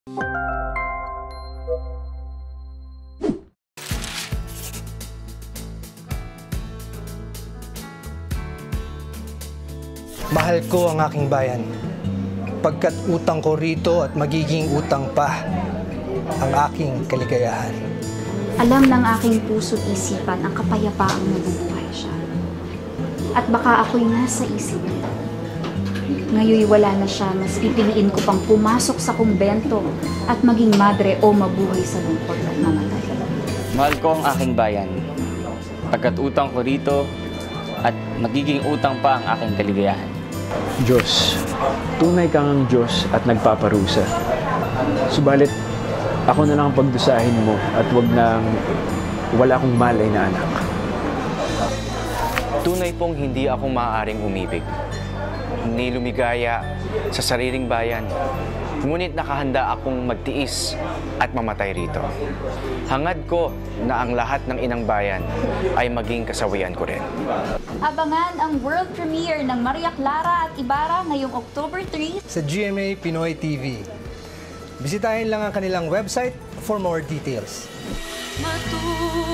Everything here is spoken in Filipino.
Mahal ko ang aking bayan, pagkat utang ko rito at magiging utang pa ang aking kaligayahan. Alam ng aking puso't isipan ang kapayapaang nabubuhay siya. At baka ako'y nasa isip nito. Ngayon'y wala na siya, mas pipiliin ko pang pumasok sa kumbento at maging madre o mabuhay sa lungkot at mamatay. Mahal ko ang aking bayan, pagkat utang ko rito at magiging utang pa ang aking kaligayahan. Diyos, tunay kang ang Diyos at nagpaparusa. Subalit, ako na lang ang pagdusahin mo at wala akong malay na anak. Tunay pong hindi ako maaaring umibig, ni lumigaya sa sariling bayan. Ngunit nakahanda akong magtiis at mamatay rito. Hangad ko na ang lahat ng inang bayan ay maging kasawian ko rin. Abangan ang world premiere ng Maria Clara at Ibarra ngayong October 3 Sa GMA Pinoy TV. Bisitahin lang ang kanilang website for more details.